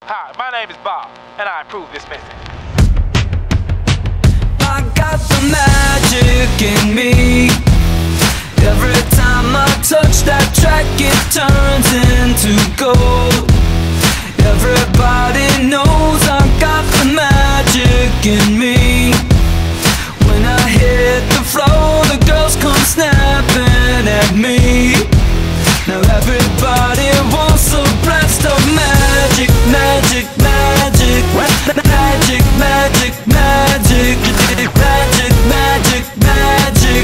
Hi, my name is Bob, and I approve this message. I got the magic in me. Every time I touch that track, it turns into gold. Everybody knows I got the magic in me. When I hit the floor, the girls come snapping at me. Now everybody wants a blast of magic, magic, magic, magic, magic, magic, magic, magic, magic,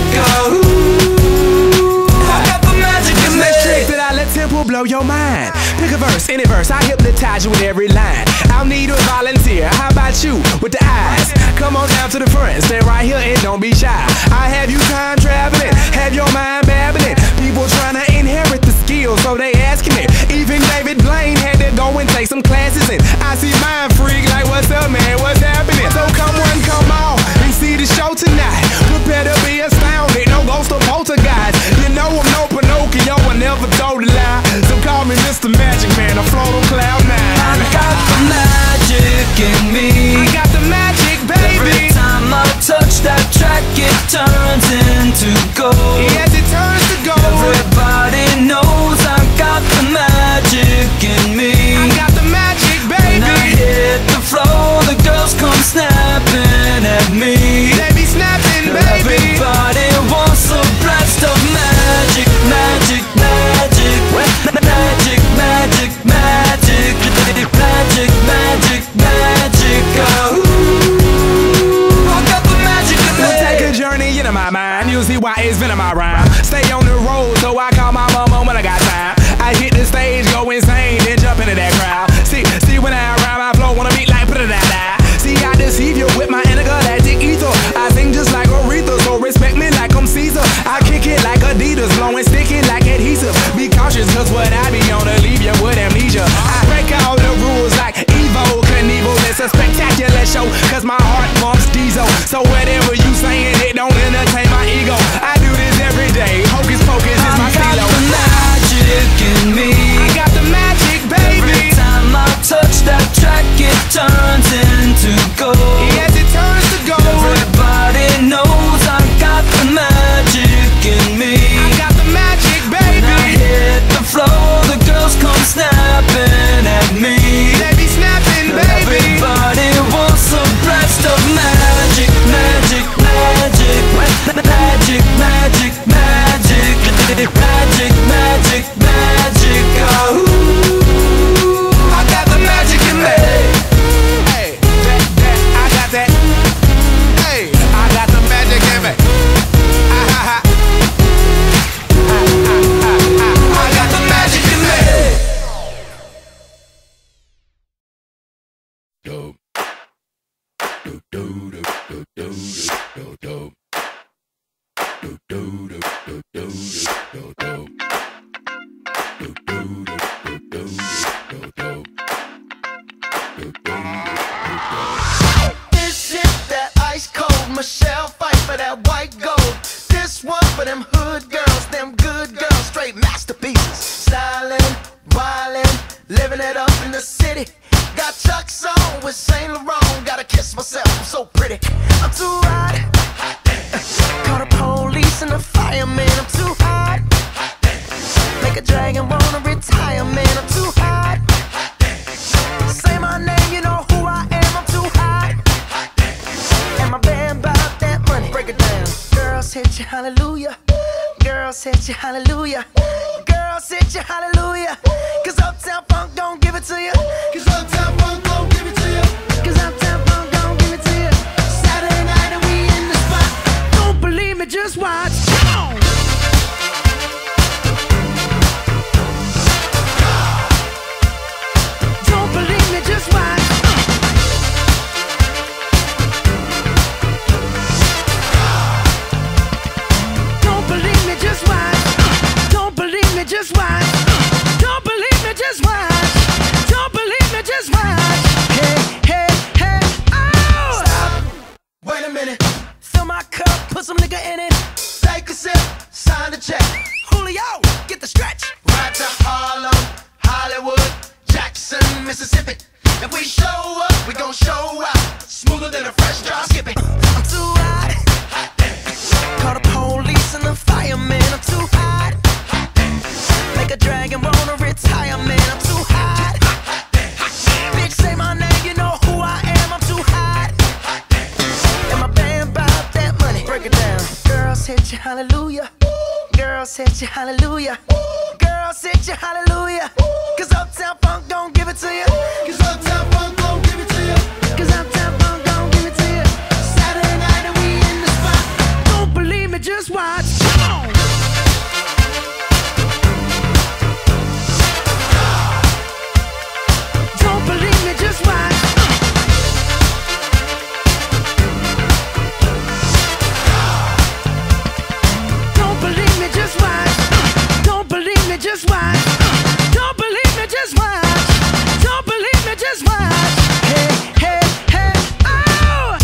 oh. I got the magic in me. Trick that I let tempo blow your mind. Pick a verse, any verse, I hypnotize you with every line. I'll need a volunteer, how about you with the eyes? Come on down to the front, stay right here and don't be shy. I have you time traveling, have your mind babbling. People trying to inherit the skills, so they asking me. Even David Blaine had to go and take some classes in. I see mind freak like, what's up man, what's happening? So come on, come on, and see the show tonight. Prepare to be astounded, no ghost or poltergeist. You know I'm no Pinocchio, I never told a lie. So call me Mr. Magic Man, I float on cloud nine. I got the magic in me. I got the magic, baby. Every time I touch that track, it turns into gold. Yes, it turns to gold. Everybody knows I got the magic in me. I got the magic, baby. When I hit the floor, the girls come snapping at me. They be snapping, baby. Everybody wants a blast of magic, magic, magic, magic, magic, magic, magic, magic, magic, oh. I got the magic in me. Take a journey into my mind. You'll see why it's been in my rhyme. Stay on the road, so I call my mama when I got time. I hit the stage, go insane, then jump into that crowd. See when I rhyme, I flow on a beat like put-a-da-da. See, I deceive you with my intergalactic ether. I sing just like Aretha, so respect me like I'm Caesar. I kick it like Adidas, blowing sticky like adhesive. Be cautious, cause what I be on to leave you with amnesia. I break all the rules like Evo Knievel. It's a spectacular show, cause my heart pumps diesel. So whatever you saying, it don't entertain my ego. I do this every day, hocus pocus is my stilo. I got the magic in me. I got the magic, baby. Every time I touch that track, it turns into gold. Yes, it turns to gold. Everybody knows I got the magic in me. I got the magic, baby. When I hit the floor, the girls come snapping at me. They be snapping, baby. Everybody wants a blast of magic, magic, magic, magic, magic, magic, magic, magic, magic, oh. I got the magic in me. Hey, I got that. Hey, I got the magic in me. I got the magic in me. Dope. Do do do do do do do. Do do do do do do do. Do do do do do do do. Do do do. This shit that ice cold Michelle fight for that white gold. This one for them hood girls, them good girls, straight masterpieces. Stylin', wildin', living it up in the city. Got Chuck's on with Saint Laurent. Gotta kiss myself, I'm so pretty. I'm too hot. Call the police and the fireman. I'm too hot. Make a dragon wanna retire, man. I'm too hot. Say my name, you know who I am. I'm too hot. And my band bout that money. Break it down. Girls hit you, hallelujah. Girls hit you, hallelujah. Girls hit you, hallelujah. Cause Uptown Funk don't give it to you. Cause Uptown Funk don't give it to you. Cause Uptown Funk don't give it to you. Saturday night and we in the spot. Don't believe me, just watch. Come on. Don't believe me, just watch. Don't believe me, just watch. Don't believe me, just watch. Don't believe me, just watch. Don't believe If we show up, we gon' show out. Smoother than a fresh drop. Skip it. I'm too hot. Call the police and the fireman. I'm too hot. Make a dragon wanna retire, man. I'm too hot. Bitch, say my name, you know who I am. I'm too hot. And my band bout that money. Break it down. Girls hit you, hallelujah. Girls hit you, hallelujah. Girls hit you, hallelujah. Cause Uptown Funk don't give it to you. Cause Uptown Funk don't give it to you. Cause Uptown Funk don't give it to you. Saturday night and we in the spot. Don't believe me, just watch. Come on. Don't believe me, just watch. Don't believe me, just watch. Don't believe me, just watch. Don't believe me, just watch. Don't believe me, just watch. Hey, hey, hey, oh!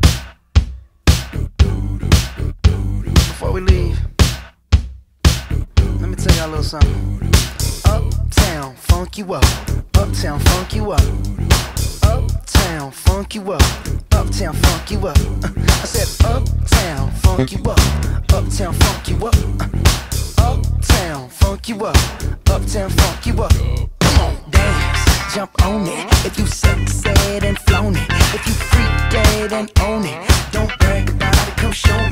Before we leave, let me tell y'all a little something. Uptown, funk you up. Uptown, funk you up. Uptown, funk you up. Uptown, funk you up. I said uptown, funk you up. Uptown, funk you up. Uptown, funk you up. Uptown, funk you up. Come on, dance, jump on it. If you sexed and flown it. If you freaked dead and own it. Don't brag about it, come show me.